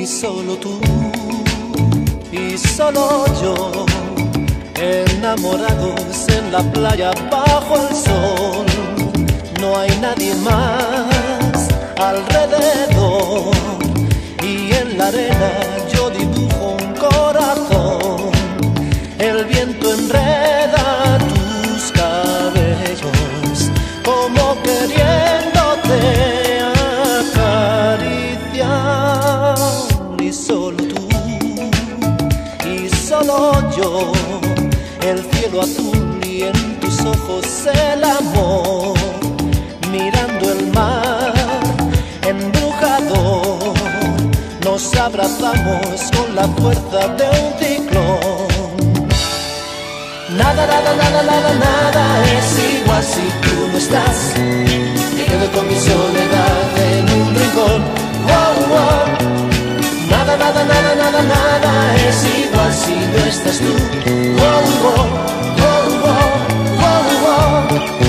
y solo tú y solo yo, enamorados en la playa bajo el sol. No hay nadie más alrededor y en la arena yo dibujo un corazón. El viento enreda tus cabellos como queriéndote acariciar. Y solo tú y solo yo, el cielo azul y en tus ojos el amor. Mirando el mar embrujador, nos abrazamos con la fuerza de un ciclón. Nada, nada, nada, nada, nada es igual si tú no estás. Me quedo con mi soledad en un rincón. Oh, oh. Nada, nada, nada, nada, nada es igual si no estás tú. Oh, oh, oh, oh, oh, oh.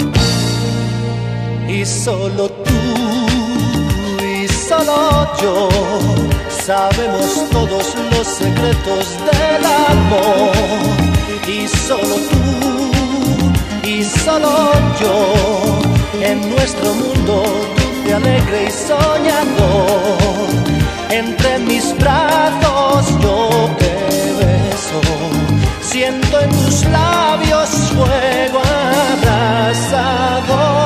Y solo tú y solo yo sabemos todos los secretos del amor. Y solo tú y solo yo, en nuestro mundo dulce, alegre y soñador. Entre mis brazos yo te beso, siento en tus labios fuego abrasador.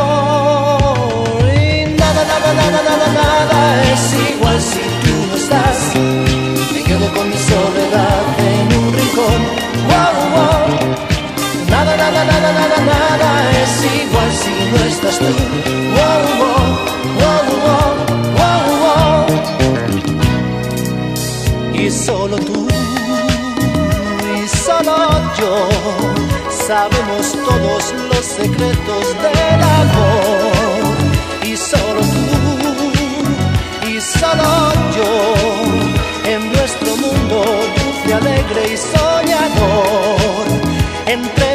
Y nada, nada, nada, nada, nada es igual si tú no estás. Me quedo con mi soledad en un rincón. Wow, wow. Nada, nada, nada, nada, nada es igual si no estás tú. Wow, wow, wow, wow, wow, wow. Y solo tú y solo yo sabemos todos los secretos del amor. Y solo tú y solo yo, en nuestro mundo dulce, alegre y soñador. Entre